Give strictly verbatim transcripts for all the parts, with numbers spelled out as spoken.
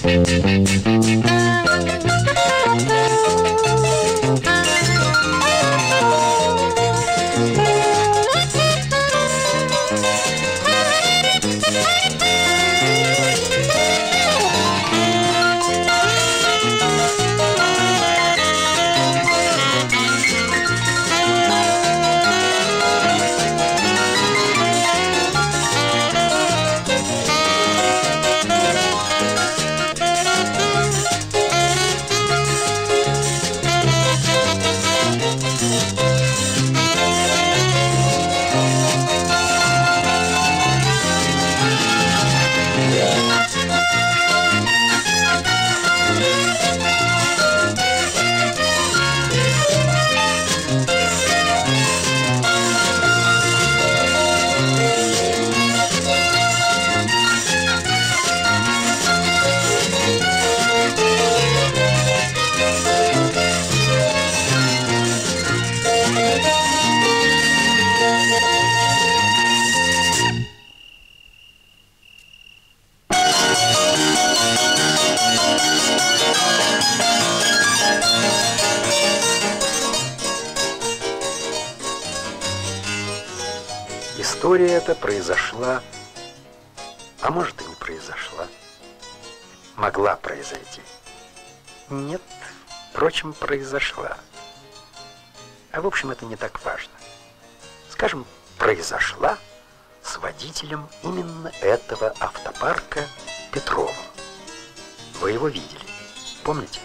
История эта произошла, а может и не произошла. Могла произойти. Нет, впрочем, произошла. А в общем, это не так важно. Скажем, произошла с водителем именно этого автопарка Петровым. Вы его видели, помните?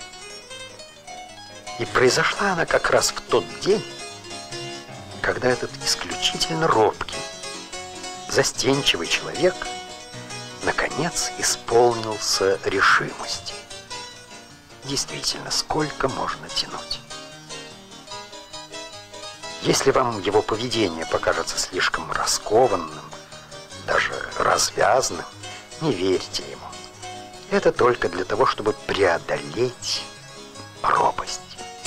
И произошла она как раз в тот день, когда этот исключительно робкий, застенчивый человек наконец исполнился решимости. Действительно, сколько можно тянуть? Если вам его поведение покажется слишком раскованным, даже развязным, не верьте ему. Это только для того, чтобы преодолеть робость.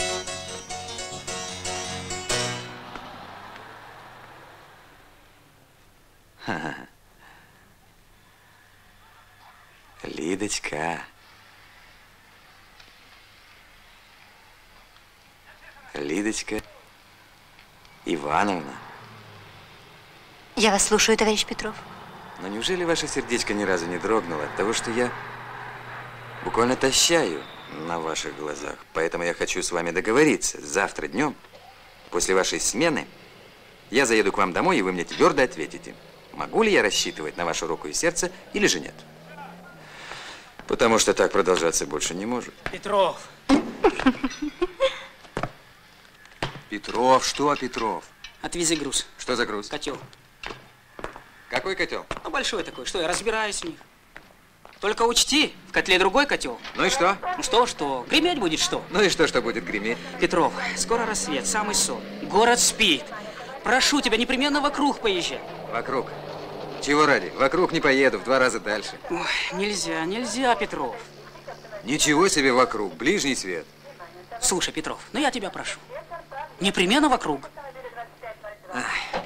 Лидочка. Лидочка Ивановна. Я вас слушаю, товарищ Петров. Но неужели ваше сердечко ни разу не дрогнуло от того, что я буквально тащаю на ваших глазах? Поэтому я хочу с вами договориться. Завтра днем, после вашей смены, я заеду к вам домой, и вы мне твердо ответите, могу ли я рассчитывать на вашу руку и сердце или же нет. Потому что так продолжаться больше не может. Петров! Петров, что Петров? Отвези груз. Что за груз? Котел. Какой котел? Ну, большой такой. Что, я разбираюсь в них. Только учти, в котле другой котел. Ну и что? Ну что, что? Греметь будет что? Ну и что, что будет греметь? Петров, скоро рассвет, самый сон. Город спит. Прошу тебя, непременно вокруг поезжай. Вокруг? Чего ради? Вокруг не поеду, в два раза дальше. Ой, нельзя, нельзя, Петров. Ничего себе вокруг, ближний свет. Слушай, Петров, ну я тебя прошу. Непременно вокруг. Ай.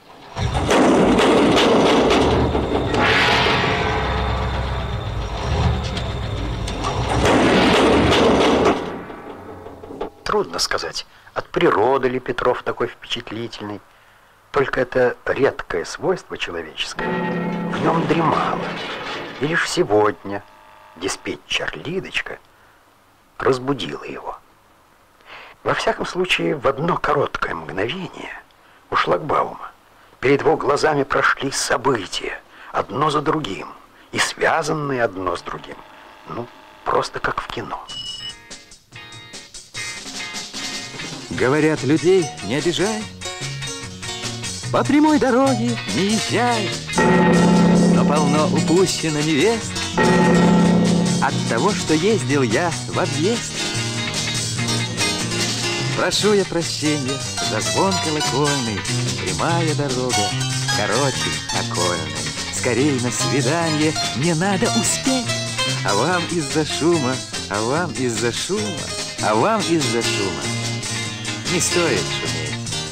Трудно сказать, от природы ли Петров такой впечатлительный. Только это редкое свойство человеческое в нем дремало. И лишь сегодня диспетчер Лидочка разбудила его. Во всяком случае, в одно короткое мгновение у шлагбаума перед его глазами прошли события, одно за другим, и связанные одно с другим. Ну, просто как в кино. Говорят, людей не обижай, по прямой дороге не езжай, но полно упущено невест от того, что ездил я в объезд. Прошу я прощения за звон колокольный, прямая дорога, короче окольной. Скорей на свидание мне надо успеть, а вам из-за шума, а вам из-за шума, а вам из-за шума не стоит шуметь.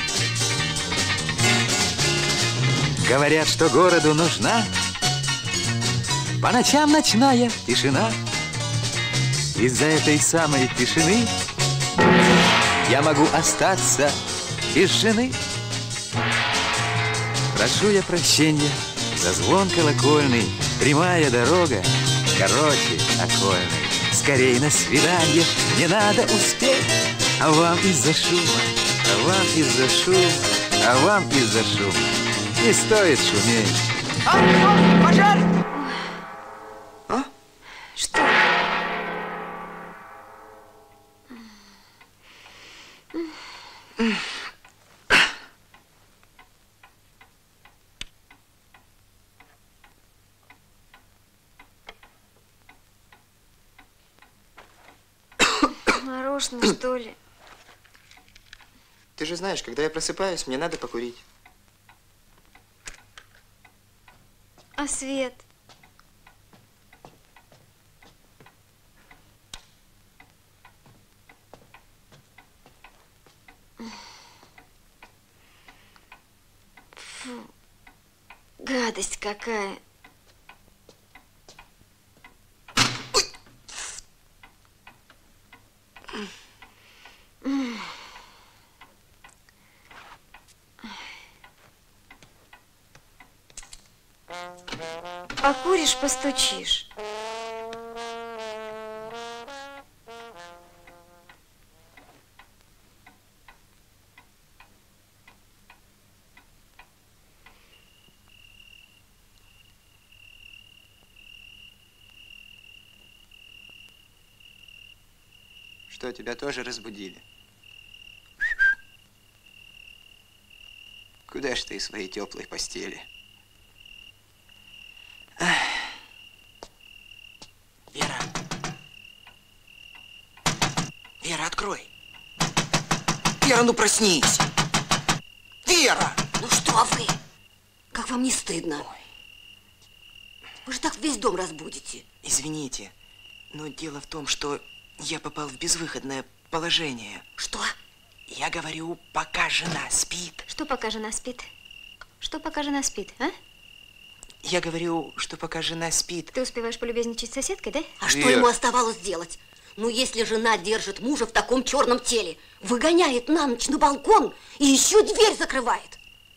Говорят, что городу нужна по ночам ночная тишина, из-за этой самой тишины я могу остаться без жены. Прошу я прощения за звон колокольный, прямая дорога, короче окольной. Скорей на свидание, не надо успеть, а вам из-за шума, а вам из-за шума, а вам из-за шума не стоит шуметь. А, что? Пожар! А? Что? Мороженое, что ли? Ты же знаешь, когда я просыпаюсь, мне надо покурить. А свет? Фу, гадость какая. Покуришь, постучишь. Что, тебя тоже разбудили? Куда ж ты из своей теплой постели? Вера! Вера, открой! Вера, ну проснись! Вера! Ну что вы? Как вам не стыдно? Ой. Вы же так весь дом разбудите. Извините, но дело в том, что я попал в безвыходное положение. Что? Я говорю, пока жена спит. Что пока жена спит? Что пока жена спит, а? Я говорю, что пока жена спит. Ты успеваешь полюбезничать с соседкой, да? А что Вер. ему оставалось делать? Ну, если жена держит мужа в таком черном теле, выгоняет на ночь на балкон и еще дверь закрывает.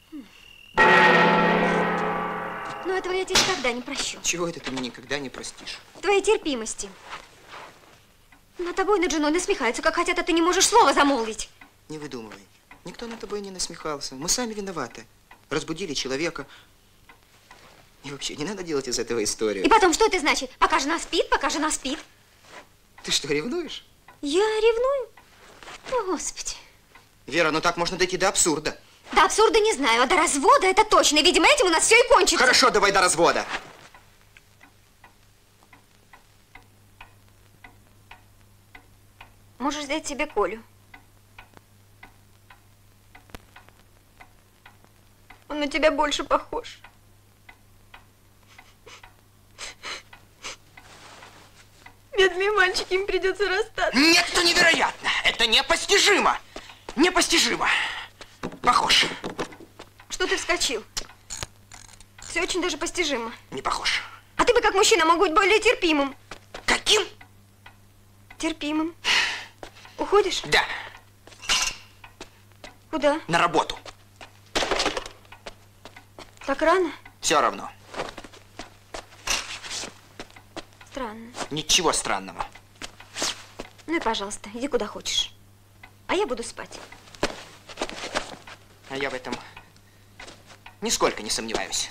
Ну, этого я тебе никогда не прощу. Чего это ты мне никогда не простишь? Твоей терпимости. Над тобой, над женой насмехаются, как хотят, а ты не можешь слова замолвить. Не выдумывай. Никто над тобой не насмехался. Мы сами виноваты. Разбудили человека. И вообще, не надо делать из этого историю. И потом, что это значит? Пока жена спит, пока жена спит. Ты что, ревнуешь? Я ревную? О, Господи. Вера, ну так можно дойти до абсурда. До абсурда не знаю, а до развода это точно. И, видимо, этим у нас все и кончится. Хорошо, давай до развода. Можешь взять себе Колю. Он на тебя больше похож. Бедные мальчики, им придется расстаться. Нет, это невероятно. Это непостижимо. Непостижимо. Похож. Что ты вскочил? Все очень даже постижимо. Не похож. А ты бы как мужчина мог быть более терпимым. Каким? Терпимым. Уходишь? Да. Куда? На работу. Так рано? Все равно. Странно. Ничего странного. Ну и пожалуйста, иди куда хочешь. А я буду спать. А я в этом нисколько не сомневаюсь.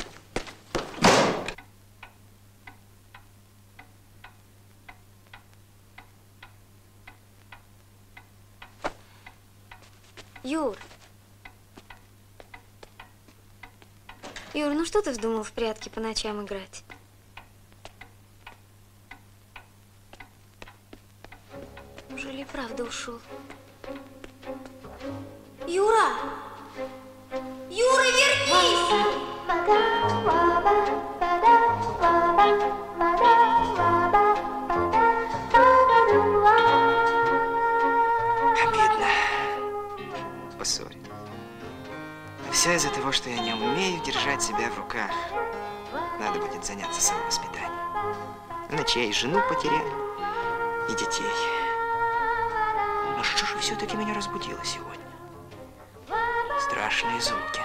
Юр. Юр, ну что ты вздумал в прятки по ночам играть? Неужели и правда ушел? Юра! Юра, вернись! Обидно. Поссорь. Все из-за того, что я не умею держать себя в руках. Надо будет заняться самовоспитанием. Иначе я и жену потеряю, и детей. Но что же все-таки меня разбудило сегодня? Страшные звуки.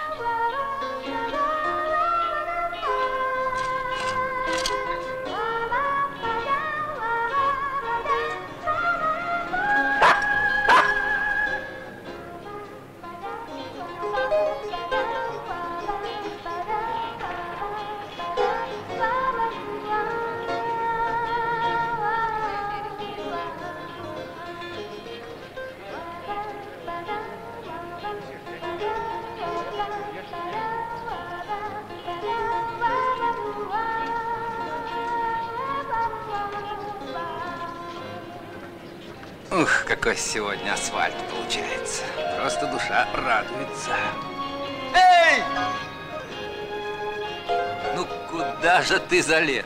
Ух, какой сегодня асфальт получается. Просто душа радуется. Эй! Ну куда же ты залез?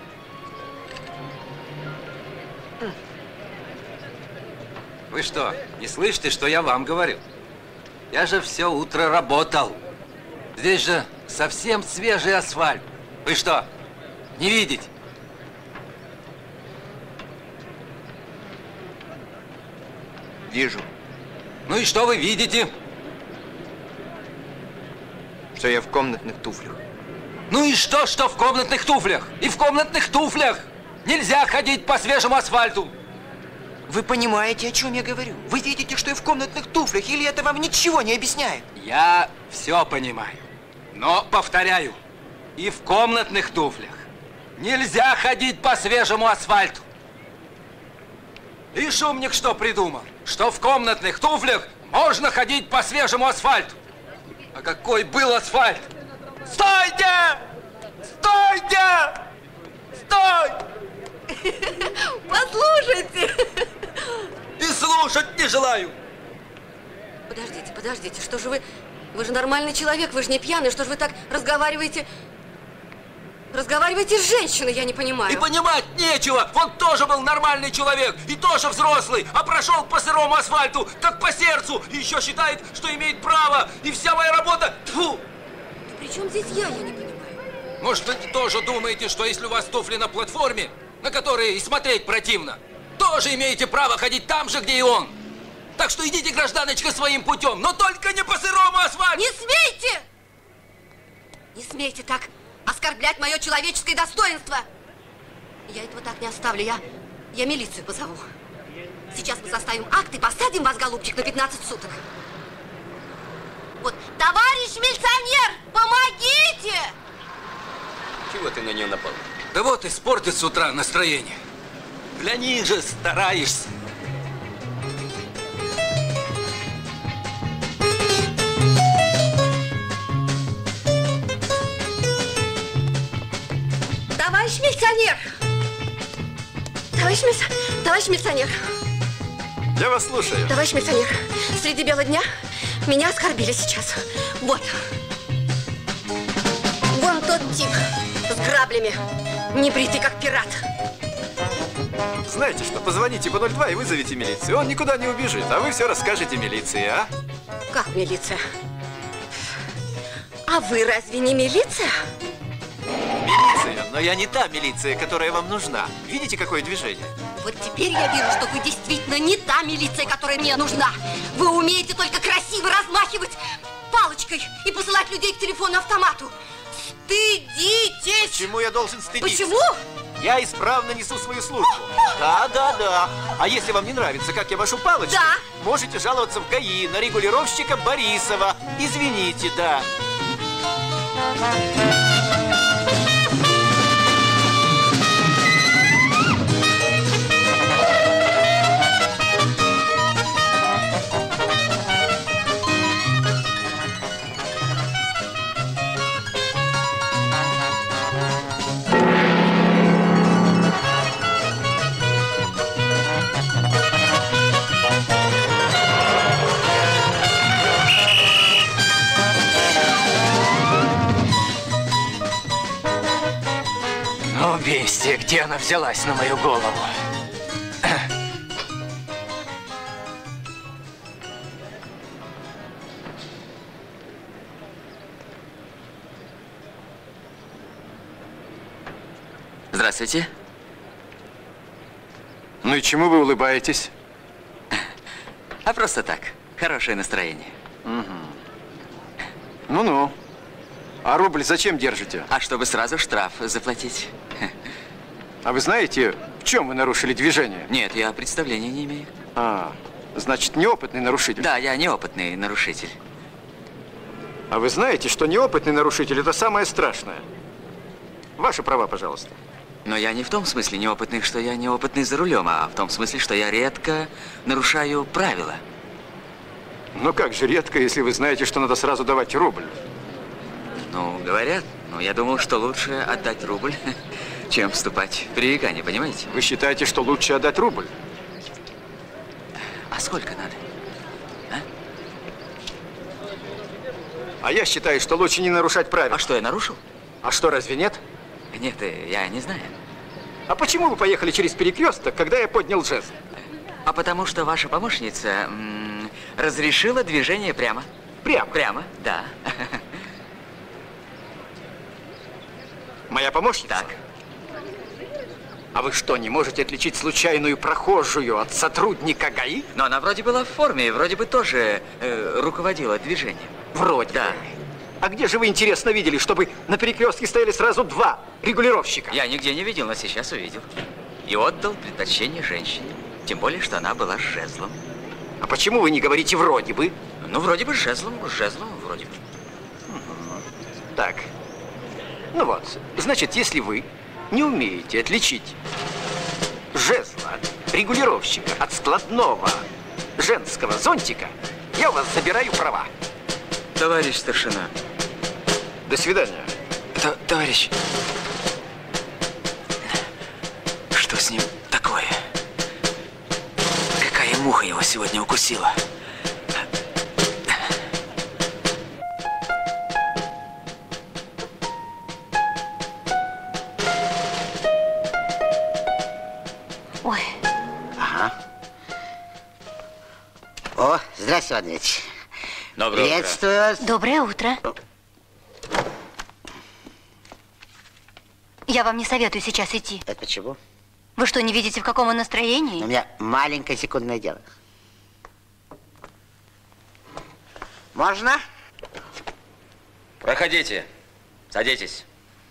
Вы что, не слышите, что я вам говорю? Я же все утро работал. Здесь же совсем свежий асфальт. Вы что, не видите? Вижу. Ну и что вы видите? Что я в комнатных туфлях. Ну и что, что в комнатных туфлях? И в комнатных туфлях нельзя ходить по свежему асфальту. Вы понимаете, о чем я говорю? Вы видите, что я в комнатных туфлях, или это вам ничего не объясняет? Я все понимаю. Но, повторяю, и в комнатных туфлях нельзя ходить по свежему асфальту. И шумник что придумал? Что в комнатных туфлях можно ходить по свежему асфальту. А какой был асфальт? Стойте! Стойте! Стой! Послушайте! И слушать не желаю. Подождите, подождите, что же вы... Вы же нормальный человек, вы же не пьяный, что же вы так разговариваете... Разговариваете с женщиной, я не понимаю. И понимать нечего. Он тоже был нормальный человек, и тоже взрослый, а прошел по сырому асфальту, как по сердцу, и еще считает, что имеет право. И вся моя работа... Тьфу! Да при чем здесь я, я не понимаю. Может, вы тоже думаете, что если у вас туфли на платформе, на которые и смотреть противно, тоже имеете право ходить там же, где и он. Так что идите, гражданочка, своим путем, но только не по сырому асфальту. Не смейте! Не смейте так оскорблять мое человеческое достоинство. Я этого так не оставлю, я, я милицию позову. Сейчас мы составим акт и посадим вас, голубчик, на пятнадцать суток. Вот, товарищ милиционер, помогите! Чего ты на нее напал? Да вот испортит с утра настроение. Для них же стараешься. Товарищ милиционер! Товарищ, милиц... Товарищ милиционер! Я вас слушаю. Товарищ милиционер, среди бела дня меня оскорбили сейчас. Вот. Вон тот тип с граблями, небритый как пират. Знаете что, позвоните по ноль два и вызовите милицию. Он никуда не убежит, а вы все расскажете милиции, а? Как милиция? А вы разве не милиция? Милиция, но я не та милиция, которая вам нужна. Видите, какое движение? Вот теперь я вижу, что вы действительно не та милиция, которая мне нужна. Вы умеете только красиво размахивать палочкой и посылать людей к телефону-автомату. Стыдитесь! Почему я должен стыдиться? Почему? Я исправно несу свою службу. Да, да, да. А если вам не нравится, как я машу палочкой, да, можете жаловаться в ГАИ на регулировщика Борисова. Извините, да. Ну, бестия, где она взялась на мою голову? Здравствуйте. Ну и чему вы улыбаетесь? А просто так. Хорошее настроение. Ну-ну. А рубль зачем держите? А чтобы сразу штраф заплатить. А вы знаете, в чем вы нарушили движение? Нет, я представления не имею. А, значит, неопытный нарушитель? Да, я неопытный нарушитель. А вы знаете, что неопытный нарушитель – это самое страшное? Ваши права, пожалуйста. Но я не в том смысле неопытный, что я неопытный за рулем, а в том смысле, что я редко нарушаю правила. Ну как же редко, если вы знаете, что надо сразу давать рубль? Ну, говорят. Но я думал, что лучше отдать рубль, чем вступать в пререкание, понимаете? Вы считаете, что лучше отдать рубль? А сколько надо? А? А я считаю, что лучше не нарушать правила. А что, я нарушил? А что, разве нет? Нет, я не знаю. А почему вы поехали через перекресток, когда я поднял жезл? А потому что ваша помощница м, разрешила движение прямо. Прямо? Прямо, да. Моя помощница? Так. А вы что, не можете отличить случайную прохожую от сотрудника ГАИ? Но она вроде была в форме и вроде бы тоже э, руководила движением. Вроде. Да. А где же вы, интересно, видели, чтобы на перекрестке стояли сразу два регулировщика? Я нигде не видел, но сейчас увидел. И отдал предпочтение женщине. Тем более, что она была с жезлом. А почему вы не говорите «вроде бы»? Ну, вроде бы с жезлом, с жезлом, вроде бы. Так. Ну вот, значит, если вы не умеете отличить жезла от регулировщика от складного женского зонтика, я у вас забираю права. Товарищ старшина. До свидания. Т товарищ. Что с ним такое? Какая муха его сегодня укусила? Ой. Ага. О, здравствуйте, Иван Ильич. Доброе утро. Приветствую вас. Доброе утро. Я вам не советую сейчас идти. Это почему? Вы что, не видите, в каком он настроении? У меня маленькое секундное дело. Можно? Проходите. Садитесь.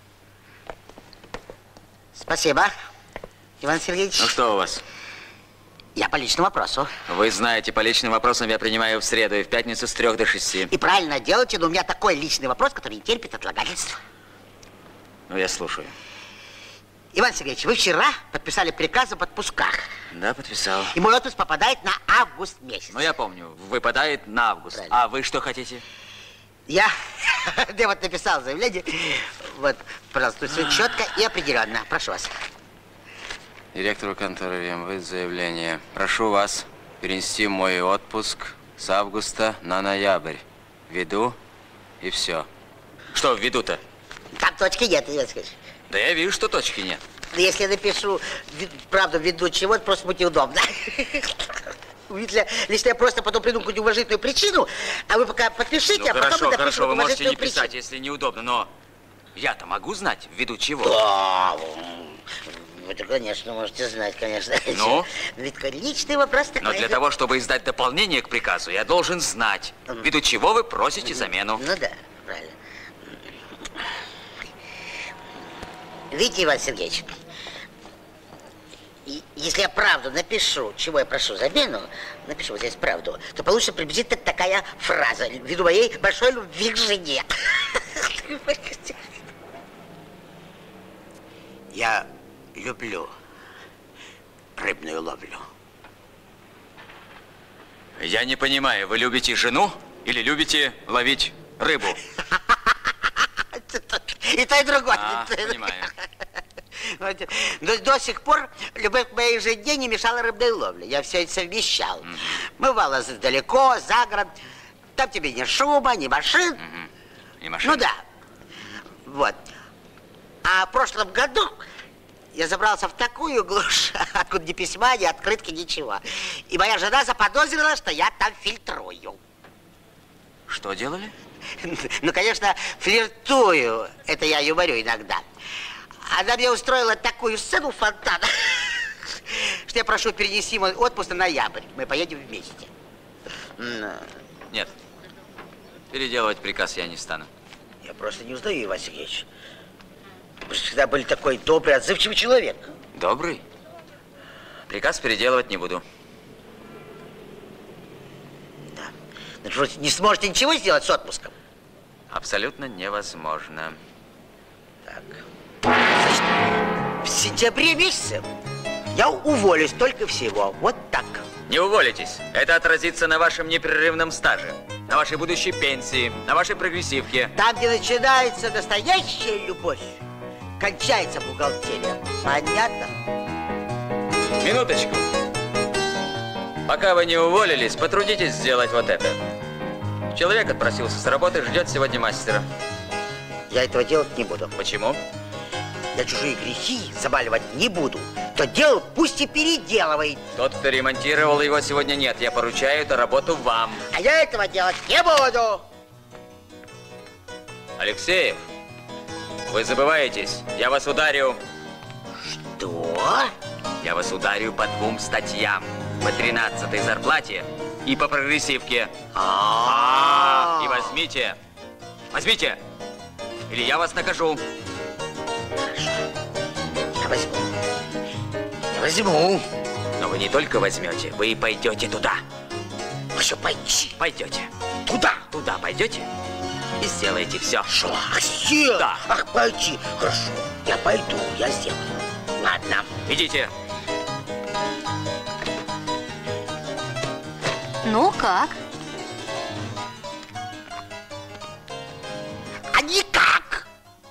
Спасибо, Иван Сергеевич. Ну что у вас? Я по личному вопросу. Вы знаете, по личным вопросам я принимаю в среду и в пятницу с трех до шести. И правильно делаете, но у меня такой личный вопрос, который не терпит отлагательств. Ну, я слушаю. Иван Сергеевич, вы вчера подписали приказ об отпусках. Да, подписал. И мой отпуск попадает на август месяц. Ну, я помню, выпадает на август. Правильно. А вы что хотите? Я, я вот написал заявление. Вот, пожалуйста, все четко и определенно. Прошу вас. Директору конторы РМВ заявление. Прошу вас перенести мой отпуск с августа на ноябрь. Ввиду и все. Что ввиду-то? Там точки нет, Иван Сергеевич. Да я вижу, что точки нет. Но если я напишу, правда, ввиду чего, это просто будет неудобно. Если, если я просто потом придумаю какую-нибудь уважительную причину, а вы пока подпишите, Ну, а потом хорошо, мы хорошо, напишем вы можете уважительную не писать, причину. если неудобно, но я-то могу знать, ввиду чего? Да, вы-то, конечно, можете знать, конечно. Ну? Ведь такой личный вопрос такой. Но для того, чтобы издать дополнение к приказу, я должен знать, ввиду чего вы просите замену. Ну да, правильно. Видите, Иван Сергеевич, и если я правду напишу, чего я прошу замену, напишу вот здесь правду, то получится приблизительно такая фраза, ввиду моей большой любви к жене. Я люблю рыбную ловлю. Я не понимаю, вы любите жену или любите ловить рыбу? И то, и другое. А, понимаю. До, до сих пор любовь к моей жене не мешала рыбной ловле. Я все это совмещал. Mm-hmm. Бывало далеко, за город. Там тебе ни шуба, ни машин. Mm-hmm. И машин. Ну да. Вот. А в прошлом году я забрался в такую глушь, откуда ни письма, ни открытки, ничего. И моя жена заподозрила, что я там фильтрую. Что делали? Ну, конечно, флиртую. Это я юморю иногда. Она мне устроила такую сцену фонтана, что я прошу перенести мой отпуск на ноябрь. Мы поедем вместе. Нет. Переделывать приказ я не стану. Я просто не узнаю, Иван Сергеевич. Вы же всегда были такой добрый, отзывчивый человек. Добрый? Приказ переделывать не буду. Да. Ну что, не сможете ничего сделать с отпуском? Абсолютно невозможно. Так. Значит, в сентябре месяце я уволюсь только всего. Вот так. Не уволитесь. Это отразится на вашем непрерывном стаже, на вашей будущей пенсии, на вашей прогрессивке. Там, где начинается настоящая любовь, кончается бухгалтерия. Понятно? Минуточку. Пока вы не уволились, потрудитесь сделать вот это. Человек отпросился с работы, ждет сегодня мастера. Я этого делать не буду. Почему? Я чужие грехи замаливать не буду. Кто делал, пусть и переделывает. Тот, кто ремонтировал его, сегодня нет. Я поручаю эту работу вам. А я этого делать не буду. Алексеев, вы забываетесь. Я вас ударю. Что? Я вас ударю по двум статьям. По тринадцатой зарплате и по прогрессивке. А-а-а. И возьмите. Возьмите. Или я вас накажу. Хорошо. Я возьму. Я возьму. Но вы не только возьмете, вы и пойдете туда. Все, пойти. Пойдете. Туда. Туда пойдете и сделаете все. Что? Ах, сделать? Да. Ах, пойти. Хорошо. Я пойду, я сделаю. Ладно. Идите. Ну, как? А никак.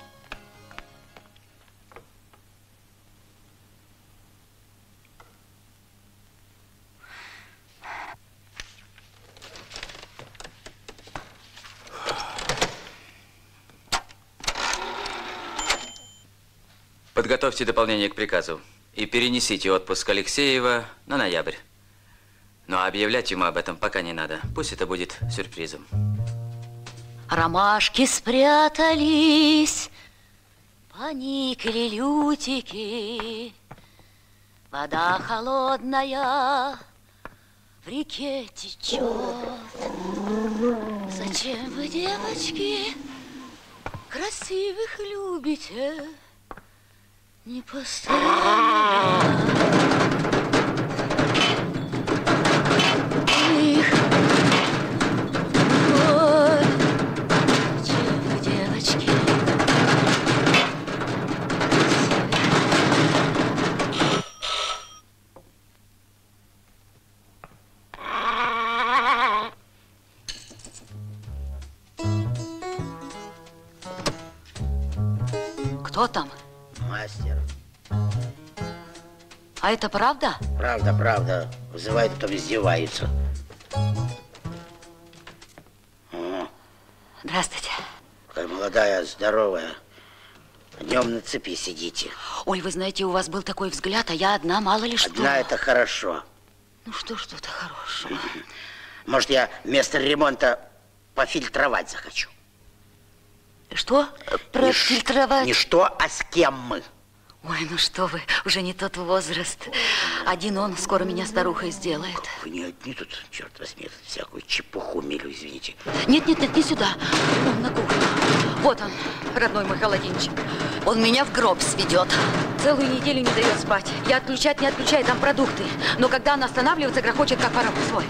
Подготовьте дополнение к приказу и перенесите отпуск Алексеева на ноябрь. Но объявлять ему об этом пока не надо. Пусть это будет сюрпризом. Ромашки спрятались, поникли лютики. Вода холодная в реке течет. Зачем вы, девочки, красивых любите? Не постоянно. Их. Ой, зачем вы, девочки? Кто там? Мастер. А это правда? Правда, правда. Вызывает, а потом издевается. О, Здравствуйте. какая молодая, здоровая. Днем на цепи сидите. Ой, вы знаете, у вас был такой взгляд, а я одна, мало ли что. Одна это хорошо. Ну что ж тут хорошего? Может, я вместо ремонта пофильтровать захочу. Что? Профильтровать? Не что, а с кем мы. Ой, ну что вы, уже не тот возраст. Один он скоро меня старухой сделает. Вы не одни тут, черт возьми, всякую чепуху милю, извините. Нет, нет, нет, не сюда. Он на кухне. Вот он, родной мой холодильничек. Он меня в гроб сведет. Целую неделю не дает спать. Я отключать не отключаю, там продукты. Но когда он останавливается, грохочет, как паровоз свой.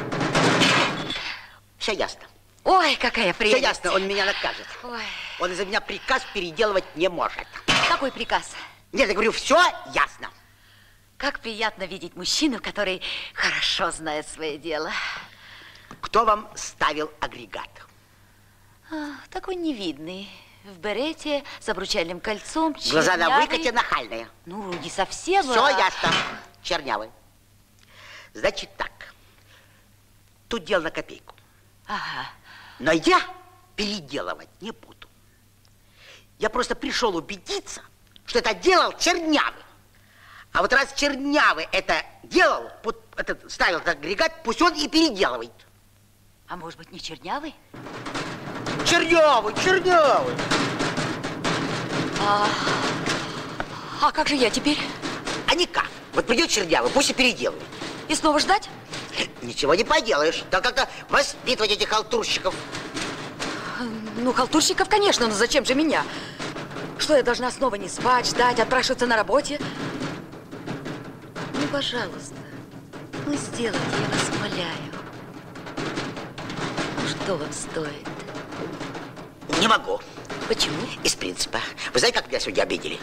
Все ясно. Ой, какая прелесть. Все ясно, он меня накажет. Ой. Он из-за меня приказ переделывать не может. Какой приказ? Нет, я говорю, все ясно. Как приятно видеть мужчину, который хорошо знает свое дело. Кто вам ставил агрегат? А, такой невидный. В берете, с обручальным кольцом, Глаза на чернявый. выкате, нахальные. Ну, не совсем. Все а... ясно. Чернявый. Значит так. Тут дело на копейку. Ага. Но я переделывать не буду. Я просто пришел убедиться, что это делал Чернявый. А вот раз Чернявый это делал, вот этот, ставил этот агрегат, пусть он и переделывает. А может быть, не чернявый? Чернявый, Чернявый. А, а как же я теперь? А никак. Вот придет чернявый, пусть и переделают. И снова ждать? Ничего не поделаешь. Там как-то воспитывать этих халтурщиков. Ну, халтурщиков, конечно, но зачем же меня? Что, я должна снова не спать, ждать, отпрашиваться на работе? Ну, пожалуйста, ну, сделайте, я вас умоляю. Ну, что вам стоит? Не могу. Почему? Из принципа. Вы знаете, как меня сегодня обидели?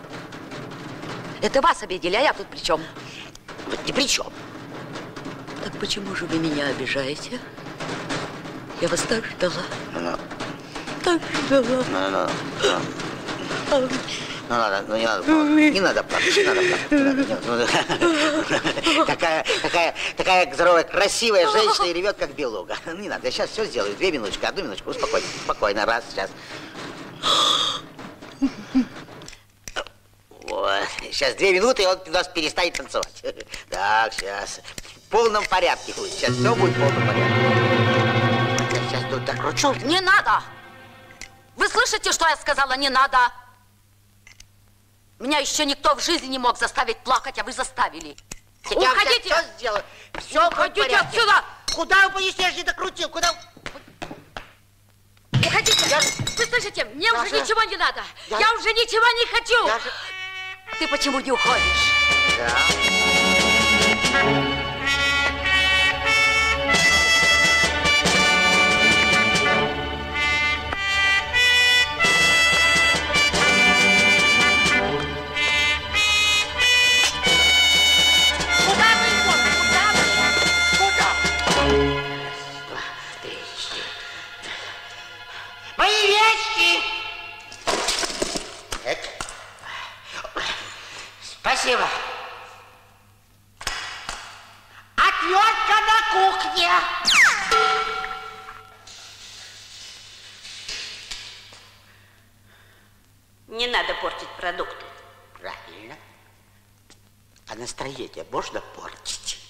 Это вас обидели, а я тут при чем? Вот ни при чем. Так почему же вы меня обижаете? Я вас так ждала. Ну, так ждала. Ну, ну, ну. Ну, надо, ну, не надо плакать. Не надо плакать, не надо плакать. Не надо, не надо. Такая, такая, такая здоровая, красивая женщина и ревет, как белуга. Не надо, я сейчас все сделаю. Две минуточки, одну минуточку. Успокойно, спокойно. Раз, сейчас. Вот. Сейчас две минуты, и он у нас перестанет танцевать. Так, сейчас. В полном порядке будет. Сейчас все будет в полном порядке. Я сейчас тут докручу. Не надо! Вы слышите, что я сказала? Не надо! Меня еще никто в жизни не мог заставить плакать, а вы заставили. Я Уходите! все сделаю. Все Уходите отсюда! Куда вы понесли? Я же не докрутил. Куда? Уходите! Я... Вы слышите? Мне я уже же... ничего не надо. Я... я уже ничего не хочу. Я же... Ты почему не уходишь? Да. Мои вещи! Это... Спасибо. Отвертка на кухне. Не надо портить продукты. Правильно. А настроение можно портить?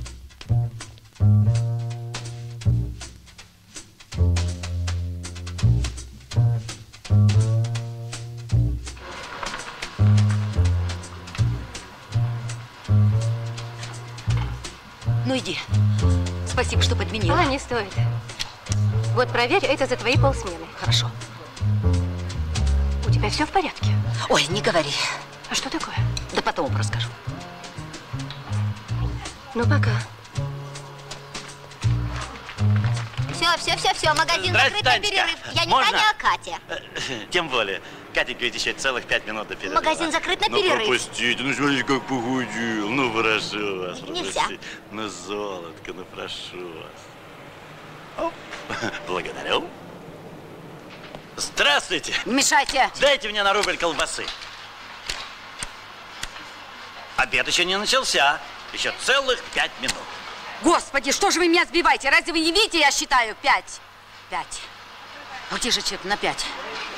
Ну иди. Спасибо, что подменила. А, не стоит. Вот проверь, это за твои полсмены. Хорошо. У тебя все в порядке? Ой, не говори. А что такое? Да потом расскажу. Ну, пока. Все, все, все, все, магазин закрыт на перерыв. Я не Можно? Таня, а Катя. Тем более. Катенька ведь еще целых пять минут до перерыва. Магазин закрыт на ну, перерыв. пропустите, ну смотрите, как похудел. Ну, прошу вас, Нельзя. пропустите. Ну, золотко, ну, прошу вас. Оп. Благодарю. Здравствуйте. Не мешайте. Дайте мне на рубль колбасы. Обед еще не начался. Еще целых пять минут. Господи, что же вы меня сбиваете? Разве вы не видите, я считаю пять? Пять. А где же чек на пять?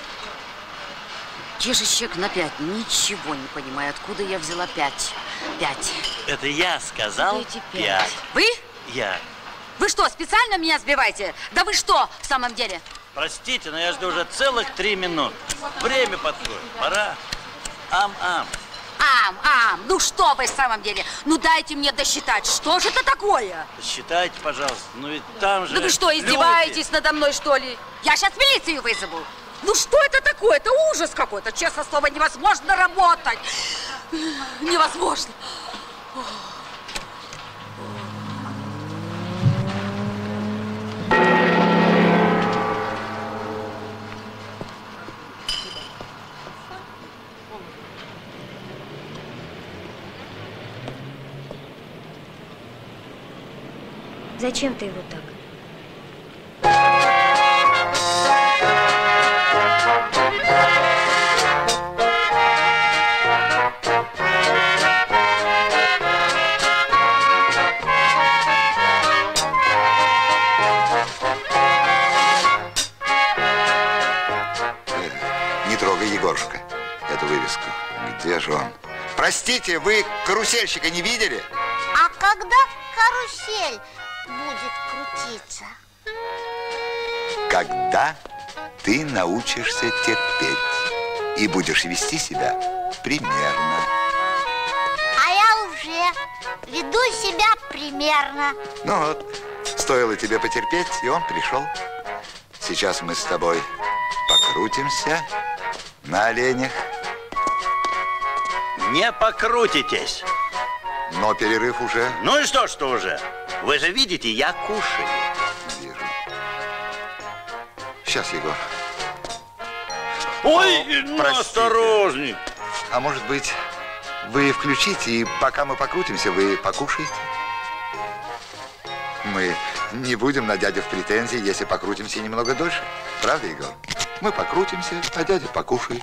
Где же чек на пять? Ничего не понимаю, откуда я взяла пять. Пять. Это я сказал пять. пять. Вы? Я. Вы что, специально меня сбиваете? Да вы что, в самом деле? Простите, но я жду уже целых три минуты. Время подходит. Пора. Ам-ам. Ам, ам, ну что вы в самом деле? Ну дайте мне досчитать, что же это такое? Считайте, пожалуйста, ну ведь там же... Да вы что, издеваетесь люди. Надо мной, что ли? Я сейчас милицию вызову. Ну что это такое? Это ужас какой-то. Честное слово, невозможно работать. Невозможно. Зачем ты его так? Не трогай, Егорушка, эту вывеску. Где же он? Простите, вы карусельщика не видели? А когда карусель будет крутиться? Когда ты научишься терпеть и будешь вести себя примерно. А я уже Веду себя примерно. Ну вот, стоило тебе потерпеть, и он пришел. Сейчас мы с тобой покрутимся на оленях. Не покрутитесь. Но перерыв уже. Ну и что, что уже? Вы же видите, я кушаю. Вижу. Сейчас, Егор. Ой, ну осторожней. А может быть, вы включите, и пока мы покрутимся, вы покушаете? Мы не будем на дядю в претензии, если покрутимся немного дольше. Правда, Егор? Мы покрутимся, а дядя покушает.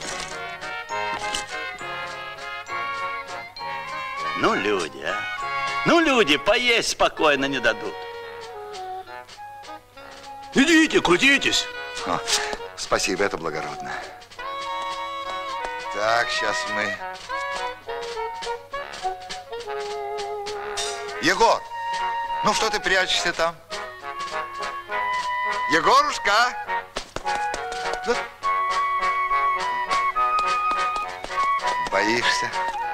Ну, люди, а. Ну, люди, поесть спокойно не дадут. Идите, крутитесь. О, спасибо, это благородно. Так, сейчас мы... Егор, ну что ты прячешься там? Егорушка! Ну... Боишься?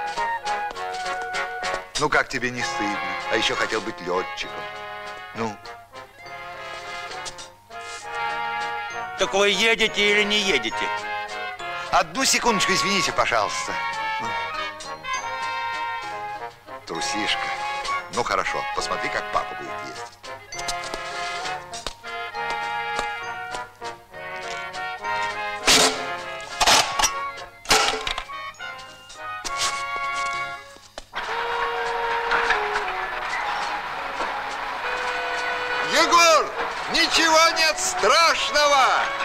Ну как тебе не стыдно? А еще хотел быть летчиком. Ну? Так вы едете или не едете? Одну секундочку, извините, пожалуйста. Ну. Трусишка. Ну хорошо, посмотри, как папа будет ездить. Егор, ничего нет страшного!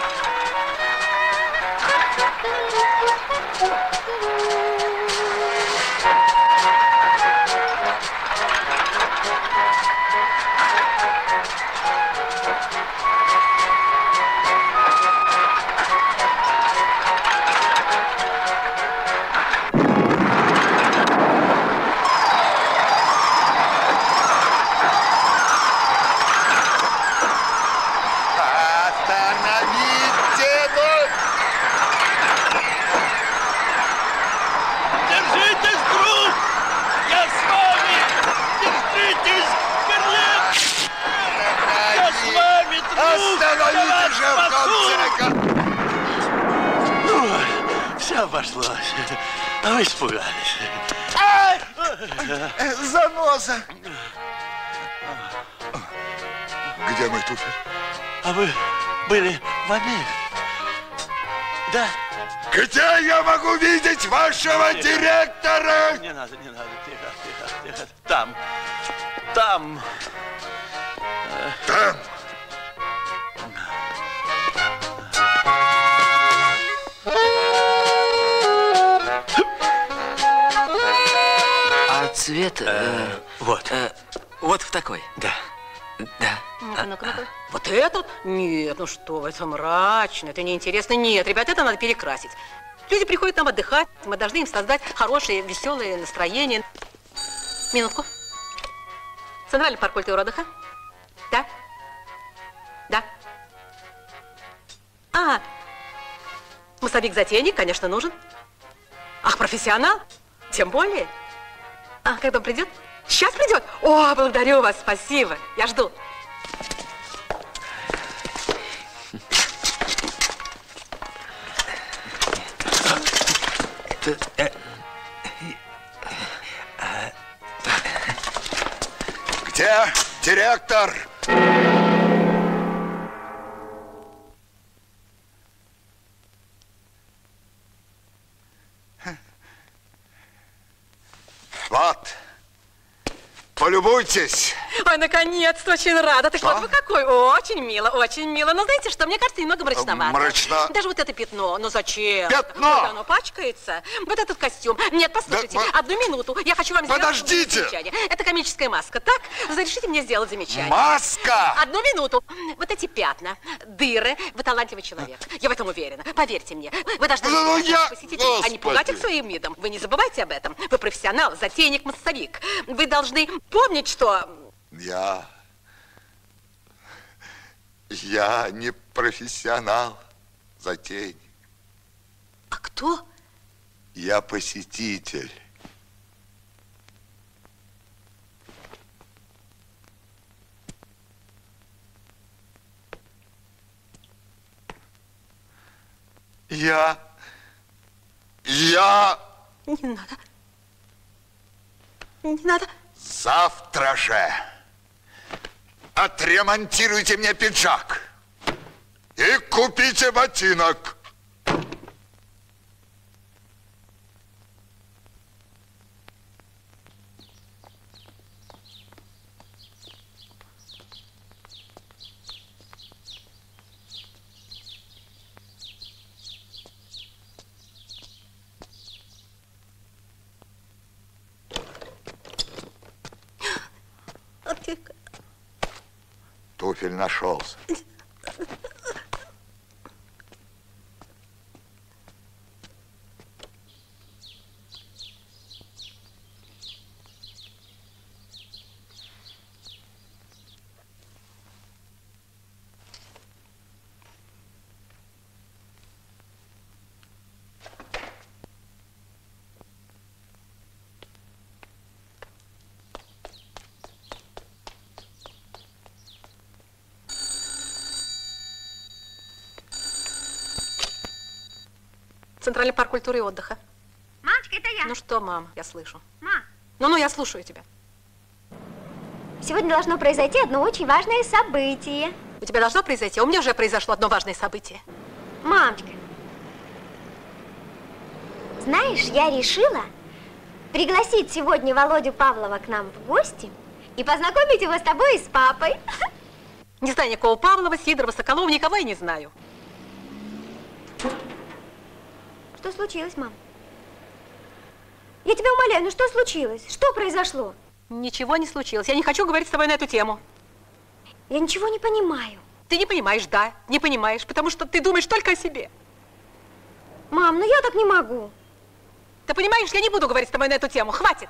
Обошлось. А вы испугались. Заноза. Где мы тут? А вы были в Америке? Да. Где я могу видеть вашего тихо. директора? Не надо, не надо. Тихо, тихо, тихо. Там. Там. Там. Цвет, э, вот. Э, вот в такой. Да. Да. Ну-ка, ну-ка, ну-ка. Вот этот? Нет, ну что вы, это мрачно, это неинтересно. Нет, ребят, это надо перекрасить. Люди приходят нам отдыхать, мы должны им создать хорошее, веселое настроение. Минутку. Центральный парк культуры отдыха? Да? Да. А, массовик-затейник, конечно, нужен. Ах, профессионал? Тем более. А, когда он придет? Сейчас придет? О, благодарю вас, спасибо. Я жду. Где директор? Вот. Полюбуйтесь. Ой, наконец-то, очень рада. Так что? вот вы какой. Очень мило, очень мило. Но знаете что, мне кажется, немного мрачновато. Мрачно. Даже вот это пятно. Ну зачем? Пятно? Когда оно пачкается. Вот этот костюм. Нет, послушайте, Да, одну минуту. Я хочу вам сделать Подождите. замечание. Это комическая маска, так? Разрешите мне сделать замечание. Маска! Одну минуту. Вот эти пятна, дыры. Вы талантливый человек. Я в этом уверена. Поверьте мне. Вы должны Ну, я... посетителей, а не пугать их своим видом. Вы не забывайте об этом. Вы профессионал, затейник, массовик. Вы должны помнить, что... Я... Я не профессионал, затейник. А кто? Я посетитель. Я... Не надо. Не надо. Завтра же отремонтируйте мне пиджак и купите ботинок. Туфель нашелся. Центральный парк культуры и отдыха. Мамочка, это я. Ну что, мам, я слышу. Ма. Ну-ну, я слушаю тебя. Сегодня должно произойти одно очень важное событие. У тебя должно произойти, а у меня уже произошло одно важное событие. Мамочка, знаешь, я решила пригласить сегодня Володю Павлова к нам в гости и познакомить его с тобой и с папой. Не знаю никакого Павлова, Сидорова, Соколова, никого я не знаю. Что случилось, мам? Я тебя умоляю, ну что случилось? Что произошло? Ничего не случилось. Я не хочу говорить с тобой на эту тему. Я ничего не понимаю. Ты не понимаешь, да, не понимаешь, потому что ты думаешь только о себе. Мам, ну я так не могу. Ты понимаешь, я не буду говорить с тобой на эту тему. Хватит.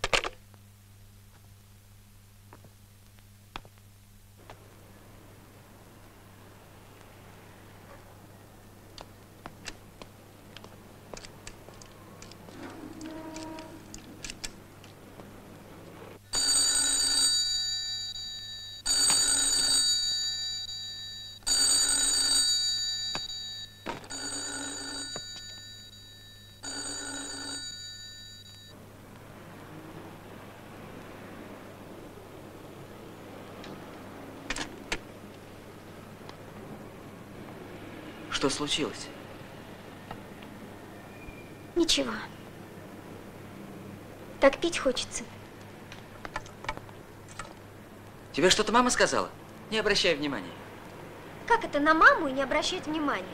Что случилось? Ничего. Так пить хочется. Тебе что-то мама сказала? Не обращай внимания. Как это на маму и не обращать внимания?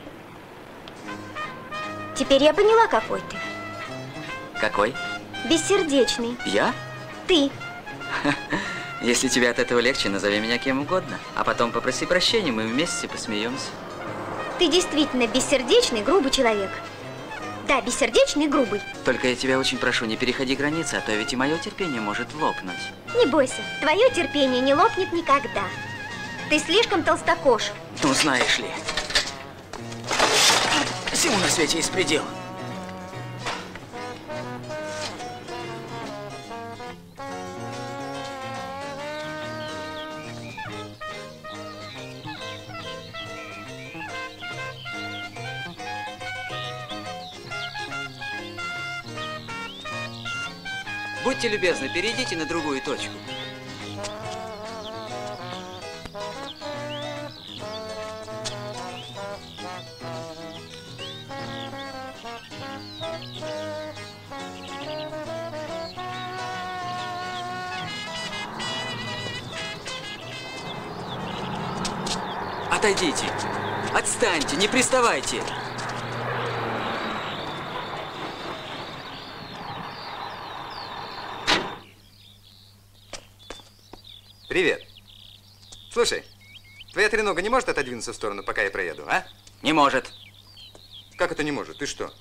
Теперь я поняла, какой ты. Какой? Бессердечный. Я? Ты. Если тебе от этого легче, назови меня кем угодно. А потом попроси прощения, мы вместе посмеемся. Ты действительно бессердечный, грубый человек. Да, бессердечный и грубый. Только я тебя очень прошу, не переходи границы, а то ведь и мое терпение может лопнуть. Не бойся, твое терпение не лопнет никогда. Ты слишком толстокож. Ну, знаешь ли. Всему на свете есть предел. Будьте любезны, перейдите на другую точку. Отойдите. Отстаньте, не приставайте. Привет. Слушай, твоя тренога не может отодвинуться в сторону, пока я проеду, а? Не может. Как это не может? Ты что?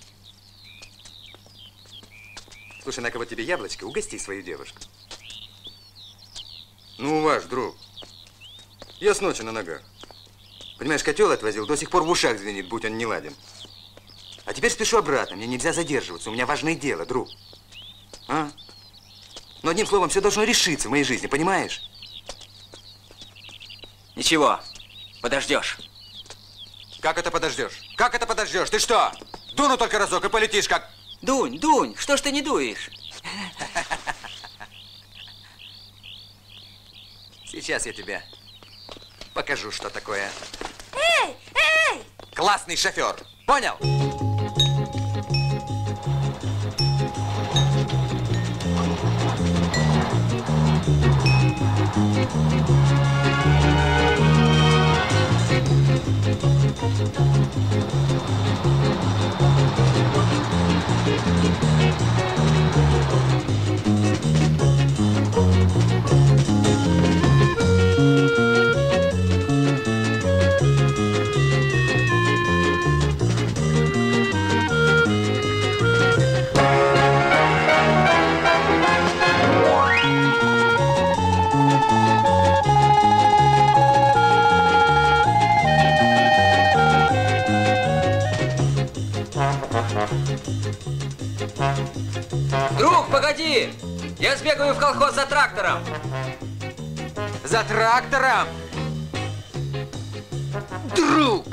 Слушай, на кого тебе яблочко, угости свою девушку. Ну, ваш друг. Я с ночи на ногах. Понимаешь, котел отвозил, до сих пор в ушах звенит, будь он не ладен. А теперь спешу обратно, мне нельзя задерживаться, у меня важное дело, друг. А? Но одним словом, все должно решиться в моей жизни, понимаешь? Ничего, подождешь. Как это подождешь? Как это подождешь? Ты что? Дуну только разок и полетишь, как Дунь, Дунь, что ж ты не дуешь? Сейчас я тебе покажу, что такое. Эй, эй! Классный шофер, понял? Друг, погоди! Я сбегаю в колхоз за трактором. За трактором? Друг!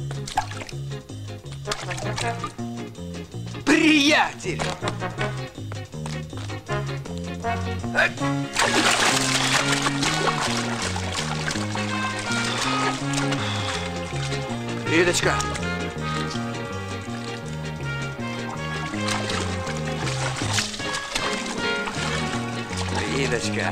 Приятель! Лидочка! Лидочка!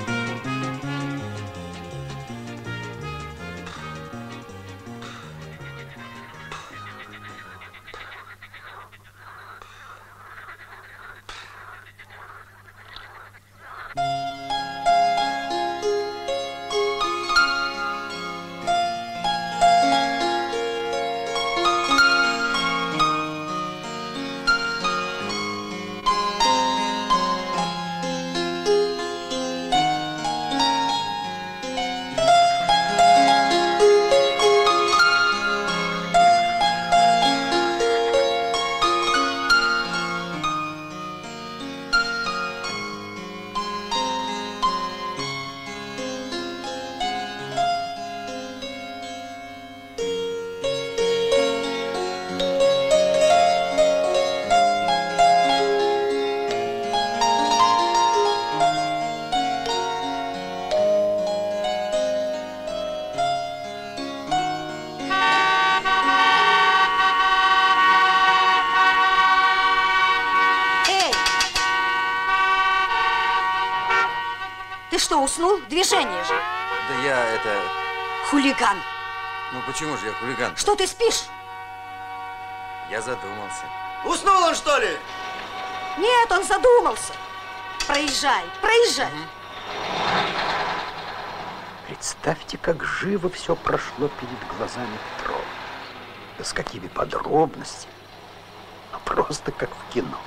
Уснул? Движение же. Да я это... Хулиган. Ну почему же я хулиган? Что ты спишь? Я задумался. Уснул он, что ли? Нет, он задумался. Проезжай, проезжай. Угу. Представьте, как живо все прошло перед глазами Петрова. Да с какими подробностями. А просто как в кино.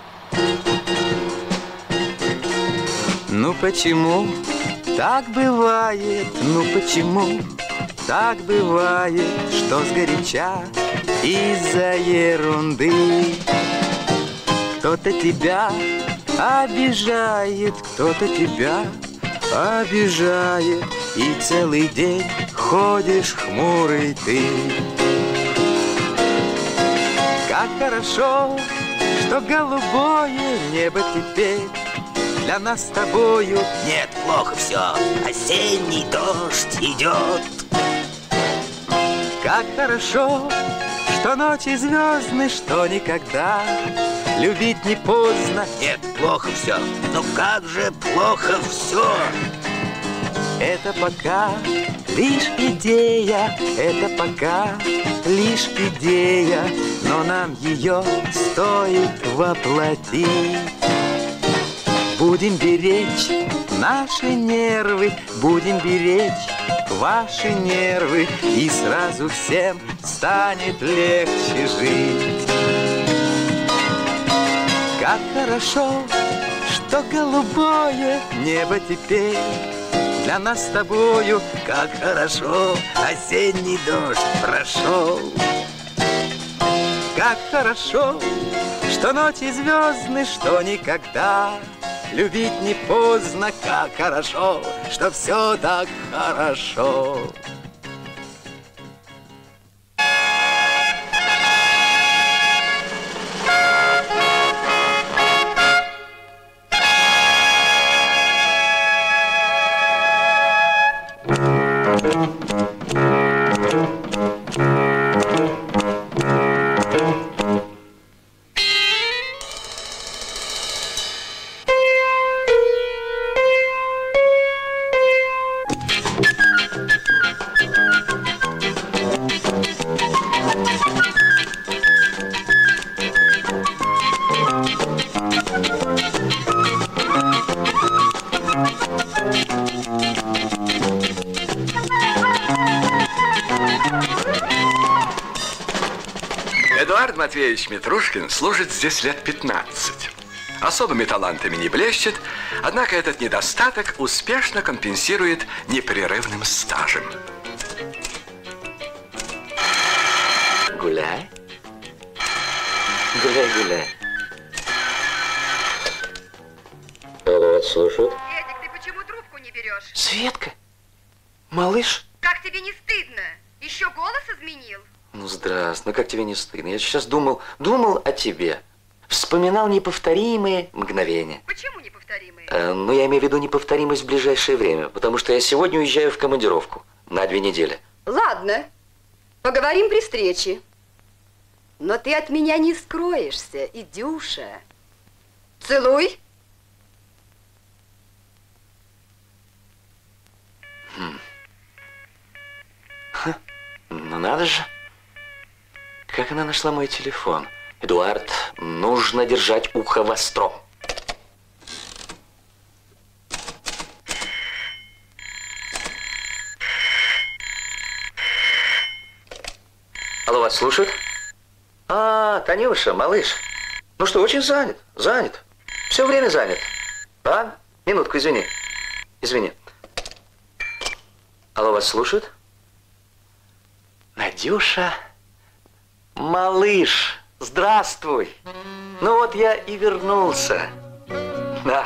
Ну почему так бывает? Ну почему так бывает, что сгоряча из-за ерунды кто-то тебя обижает, кто-то тебя обижает, и целый день ходишь хмурый ты. Как хорошо, что голубое небо теперь для нас с тобою. Нет, плохо все. Осенний дождь идет. Как хорошо, что ночи звездны, что никогда любить не поздно. Нет, плохо все. Ну как же плохо все? Это пока лишь идея, это пока лишь идея, но нам ее стоит воплотить. Будем беречь наши нервы, будем беречь ваши нервы, и сразу всем станет легче жить. Как хорошо, что голубое небо теперь для нас с тобою. Как хорошо, осенний дождь прошел. Как хорошо, что ночи звездны, что никогда любить не поздно. Как хорошо, что все так хорошо. Матвеевич Митрушкин служит здесь лет пятнадцать. Особыми талантами не блещет, однако этот недостаток успешно компенсирует непрерывным стажем. Гуляй. Гуляй, гуляй. Алло, слушают. Эдик, ты почему трубку не берешь? Светка? Малыш? Как тебе не стыдно? Еще голос изменил? Ну, здравствуй, ну как тебе не стыдно? Я сейчас думал, думал о тебе. Вспоминал неповторимые мгновения. Почему неповторимые? Э, ну, я имею в виду неповторимость в ближайшее время, потому что я сегодня уезжаю в командировку на две недели. Ладно, поговорим при встрече. Но ты от меня не скроешься, Идюша. Целуй. Хм. Ха. Ну, надо же. Как она нашла мой телефон? Эдуард, нужно держать ухо востро. Алло, вас слушают? А, Танюша, малыш. Ну что, очень занят, занят. Все время занят. А? Минутку, извини. Извини. Алло, вас слушают? Надюша, малыш, здравствуй. Ну вот я и вернулся. Да.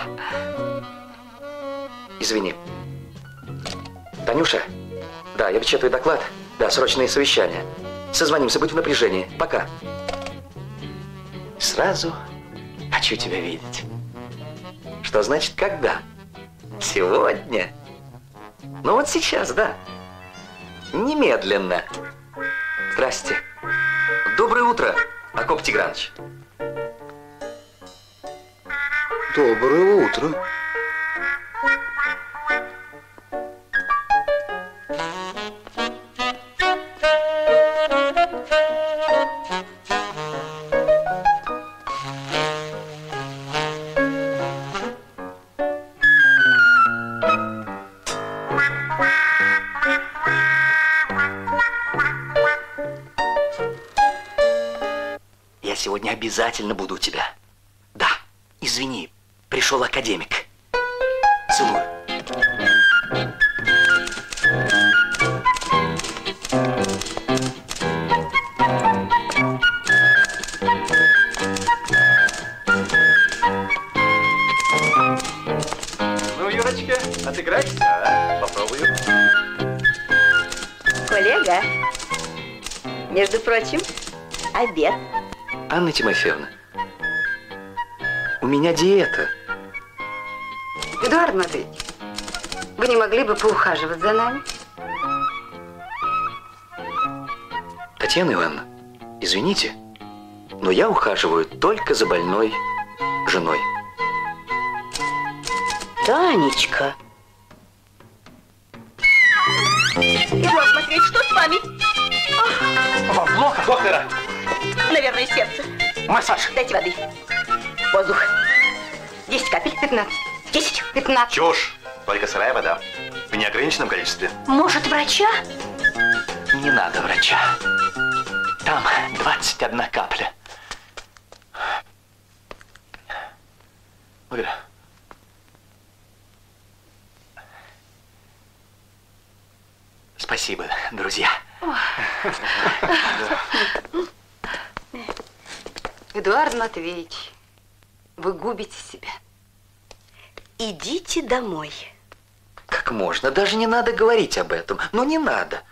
Извини. Танюша, да, я печатаю доклад. Да, срочные совещания. Созвонимся, будь в напряжении. Пока. Сразу хочу тебя видеть. Что значит когда? Сегодня? Ну вот сейчас, да. Немедленно. Здрасте. Доброе утро, Акоп Тигранович. Доброе утро. Я сегодня обязательно буду у тебя. Да, извини, пришел академик. Целую. Ну, Юрочка, отыграйся, а? Попробую. Коллега, между прочим, обед. Анна Тимофеевна, у меня диета. Эдуард Матвеевич, вы не могли бы поухаживать за нами? Татьяна Ивановна, извините, но я ухаживаю только за больной женой. Танечка. Эдуард Матвеевич, что с вами? Вам плохо, доктора? Наверное, сердце. Массаж. Дайте воды. Воздух. Десять капель. Пятнадцать. Десять. Пятнадцать. Чушь. Только сырая вода. В неограниченном количестве. Может, врача? Не надо врача. Там двадцать одна капля. Ой. Спасибо, друзья. Эдуард Матвеевич, вы губите себя. Идите домой. Как можно? Даже не надо говорить об этом. Ну, не надо.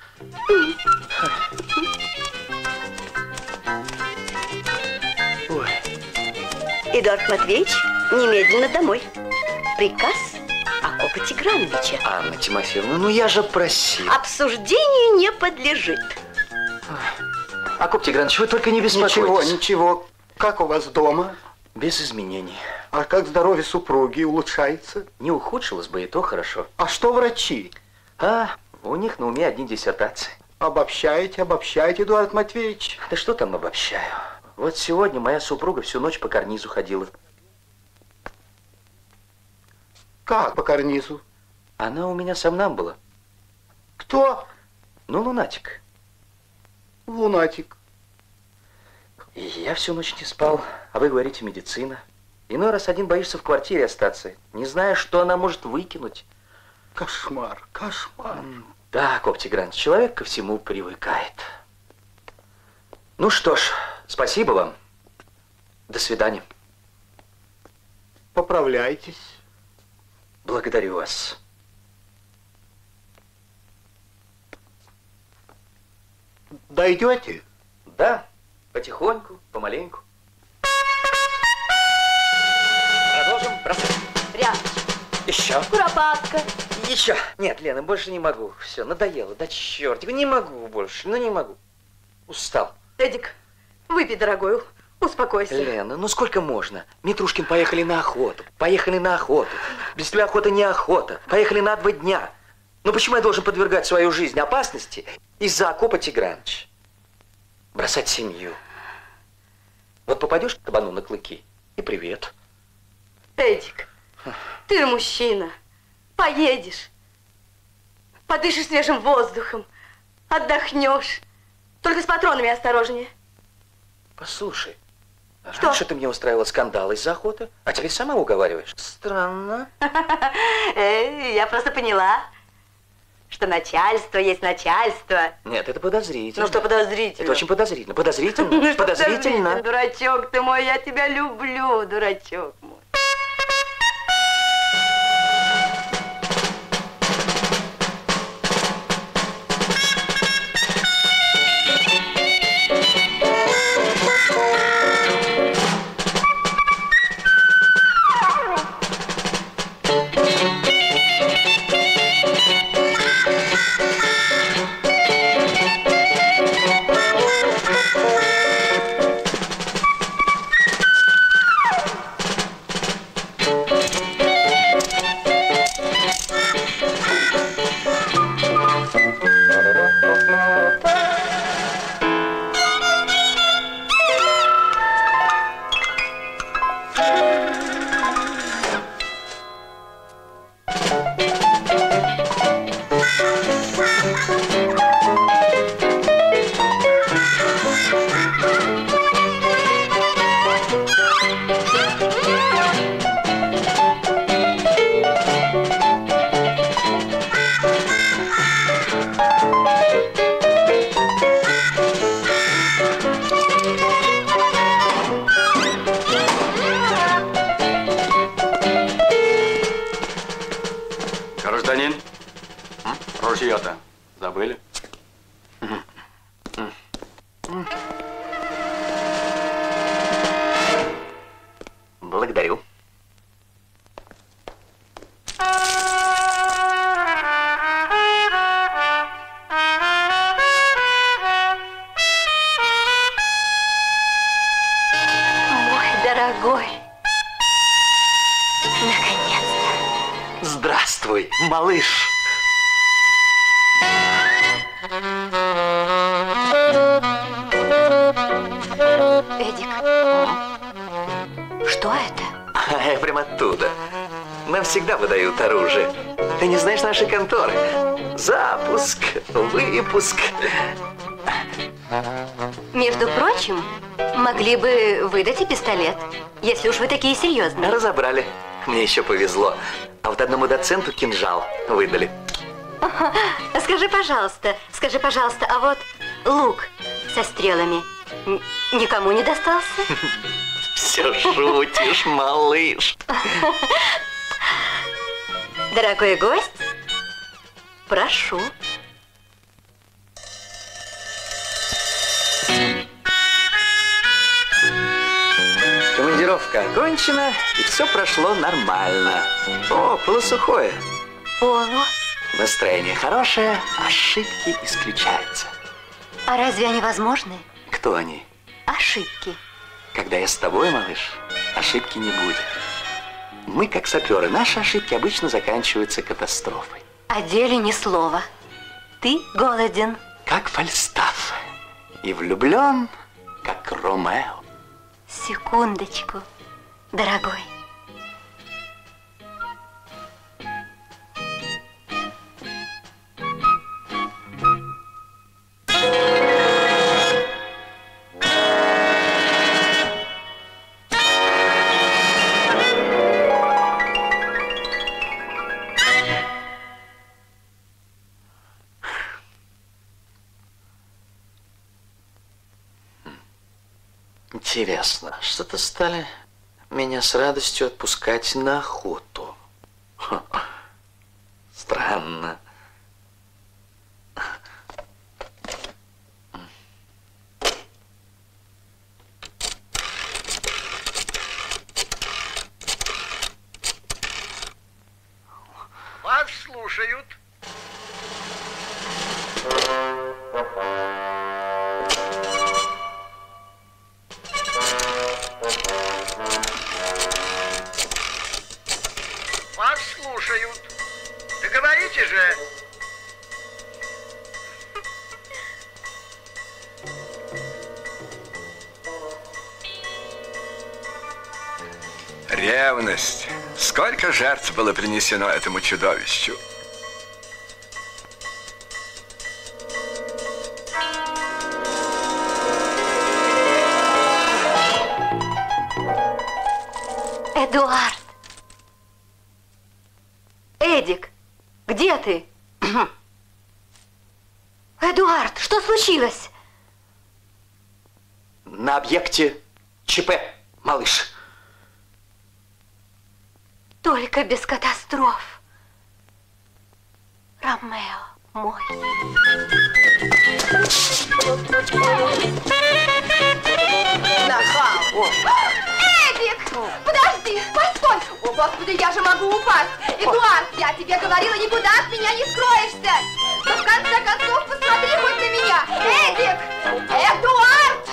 Ой. Эдуард Матвеевич, немедленно домой. Приказ Акопа Тиграновича. Анна Тимофеевна, ну я же просил. Обсуждению не подлежит. Акоп Тигранович, вы только не беспокойтесь. Ничего, ничего. Как у вас дома? Без изменений. А как здоровье супруги улучшается? Не ухудшилось бы, и то хорошо. А что врачи? А, у них на уме одни диссертации. Обобщаете, обобщаете, Эдуард Матвеевич. Да что там обобщаю? Вот сегодня моя супруга всю ночь по карнизу ходила. Как по карнизу? Она у меня сомнамбула. Кто? Ну, лунатик. Лунатик. И я всю ночь не спал, а вы говорите медицина. Иной раз один боишься в квартире остаться, не зная, что она может выкинуть. Кошмар, кошмар. Да, Коптий Гранч, человек ко всему привыкает. Ну что ж, спасибо вам. До свидания. Поправляйтесь. Благодарю вас. Дойдете? Да, потихоньку, помаленьку. Продолжим бросать. Прям. Еще. Куропатка. Еще. Нет, Лена, больше не могу. Все, надоело. Да чертик, не могу больше. Ну не могу. Устал. Эдик, выпей, дорогой, успокойся. Лена, ну сколько можно? Митрушкин поехали на охоту. Поехали на охоту. Без тебя охота не охота. Поехали на два дня. Ну почему я должен подвергать свою жизнь опасности из-за окопа Тиграныч? Бросать семью. Вот попадешь к кабану на клыки, и привет. Эдик, ты же мужчина. Поедешь. Подышишь свежим воздухом. Отдохнешь. Только с патронами осторожнее. Послушай, что? Раньше ты мне устраивала скандал из-за охоты, а теперь сама уговариваешь. Странно. Я просто поняла, что начальство есть начальство. Нет, это подозрительно. Ну что подозрительно? Это очень подозрительно. Подозрительно. Подозрительно. Дурачок ты мой, я тебя люблю, дурачок мой. Ружье-то забыли? Благодарю. Мой дорогой, наконец-то. Здравствуй, малыш. Эдик, что это? Я прям оттуда. Нам всегда выдают оружие. Ты не знаешь нашей конторы? Запуск, выпуск. Между прочим, могли бы выдать и пистолет, если уж вы такие серьезные. Разобрали. Мне еще повезло. А вот одному доценту кинжал выдали. Скажи, пожалуйста, скажи, пожалуйста, а вот лук со стрелами никому не достался? Все шутишь, малыш. Дорогой гость, прошу. Командировка окончена, и все прошло нормально. О, полусухое. О. Настроение хорошее, ошибки исключаются. А разве они возможны? Кто они? Ошибки. Когда я с тобой, малыш, ошибки не будет. Мы, как саперы, наши ошибки обычно заканчиваются катастрофой. О деле ни слова. Ты голоден. Как Фальстаф. И влюблен, как Ромео. Секундочку, дорогой. Интересно, что-то стали меня с радостью отпускать на охоту. Ха, странно. Вас слушают. Вас слушают. Да говорите же. Ревность. Сколько жертв было принесено этому чудовищу? Эдуард! Эдик, где ты? Эдуард, что случилось? На объекте ЧП, малыш. Только без катастроф. Ромео мой. Нахал! Эдик! Подожди! Постой! О, Господи, я же могу упасть! Эдуард, я тебе говорила, никуда от меня не скроешься! Но в конце концов, посмотри хоть на меня! Эдик! Эдуард!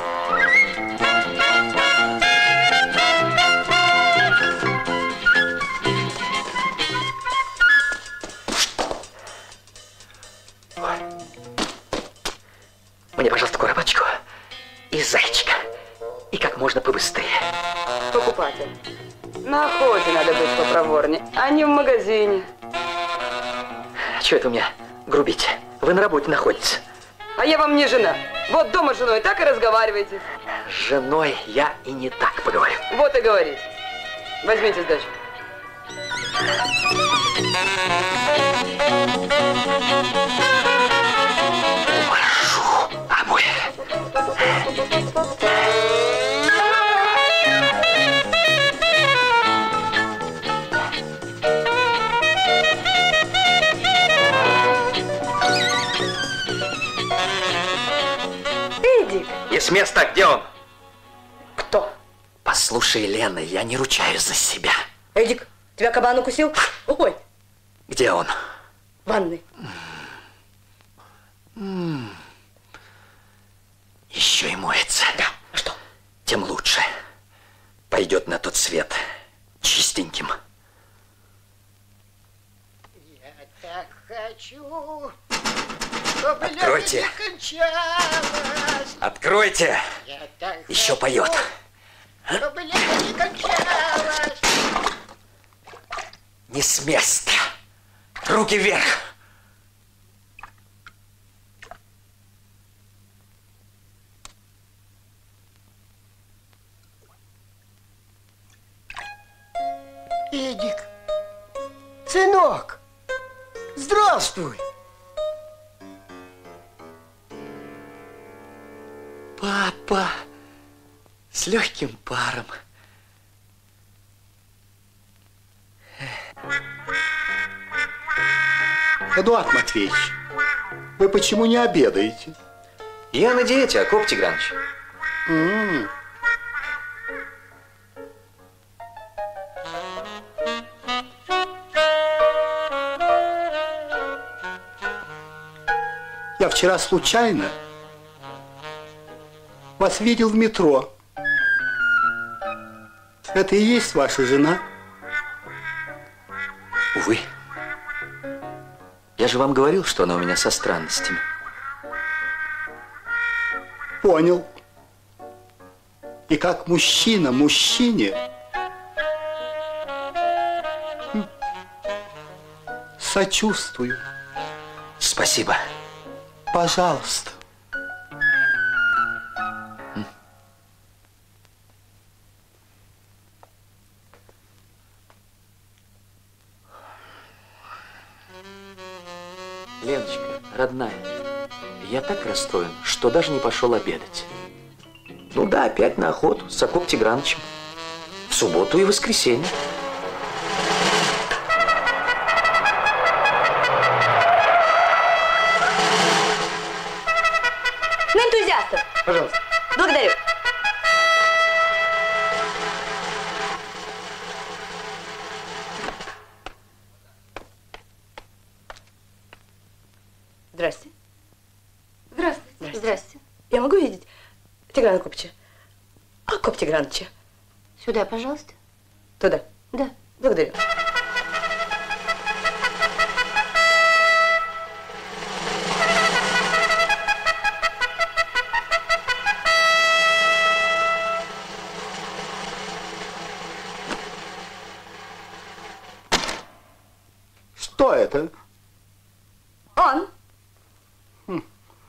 Мне, пожалуйста, коробочку и зайчика. И как можно побыстрее. Покупатель. На охоте надо быть попроворнее, а не в магазине. А что это у меня грубить? Вы на работе находитесь. А я вам не жена. Вот дома с женой так и разговариваете. С женой я и не так поговорю. Вот и говорите. Возьмите сдачу. Увожу обоих. Эдик! И с места, где он? Кто? Послушай, Лена, я не ручаюсь за себя. Эдик, тебя кабан укусил? Ой. Где он? В ванной. М-м. Еще и моется. Да, а что? Тем лучше. Пойдет на тот свет чистеньким. Я так хочу, чтобы Откройте. лето не кончалось. Откройте. Я так Еще хочу, поет. чтобы лето не кончалось. Не с места. Руки вверх. Эдик, сынок, здравствуй. Папа, с легким паром. Эдуард Матвеевич, вы почему не обедаете? Я на диете, Акоп Тигранович. М-м. Я вчера случайно вас видел в метро. Это и есть ваша жена? Увы. Я же вам говорил, что она у меня со странностями. Понял. И как мужчина мужчине сочувствую. Спасибо. Пожалуйста. Леночка, родная, я так расстроен, что даже не пошел обедать. Ну да, опять на охоту с Акоп Тигранычем. В субботу и воскресенье. На энтузиастов. Пожалуйста. Благодарю. Здрасте. Здравствуйте. Здрасте. Я могу видеть Тиграна Акопыча? Акоп Тиграныча. Сюда, пожалуйста. Туда? Да. Благодарю. Что это? Он. Хм.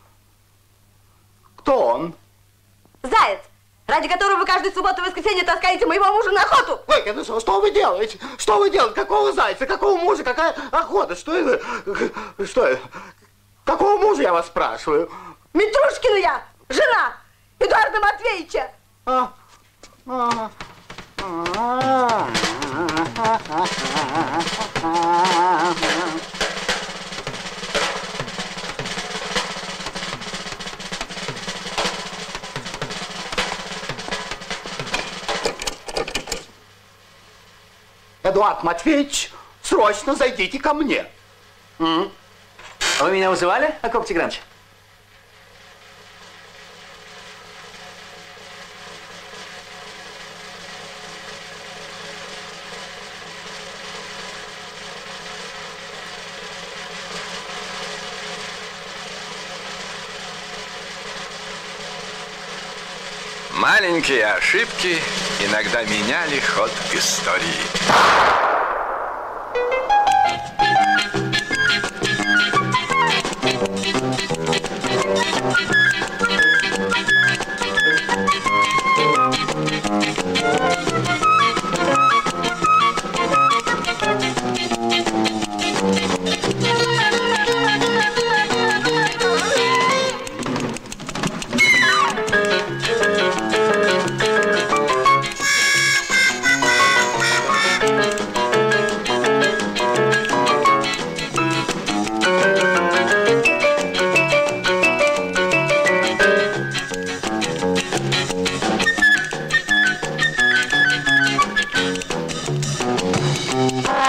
Кто он? Заяц, ради которого вы каждую субботу и воскресенье таскаете моего мужа на охоту. Ой, ну что, что вы делаете? Что вы делаете? Какого зайца? Какого мужа? Какая охота? Что это? Что это? Какого мужа, я вас спрашиваю? Митрушкина я, жена Эдуарда Матвеевича. А. А. А. Эдуард Матвеевич, срочно зайдите ко мне. М-м. А вы меня вызывали, Акоп Тиграныч? Маленькие ошибки иногда меняли ход истории. Thank you.